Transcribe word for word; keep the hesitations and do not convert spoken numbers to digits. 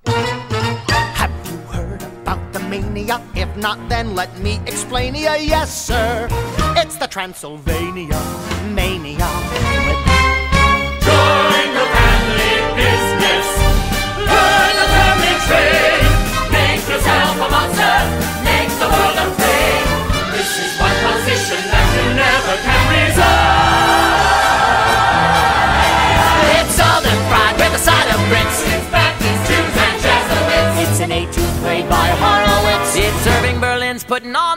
Have you heard about the mania? If not, then let me explain ya. Yes, sir, it's the Transylvania mania. Join the family business. Learn the family trade. Make yourself a monster. Make the world afraid. This is one position that you never can resign. It's all the fried with a side of grits. It's Baptist, Jews, and Jesuits. It's an A two played by Horowitz. It's serving Berlin's putting on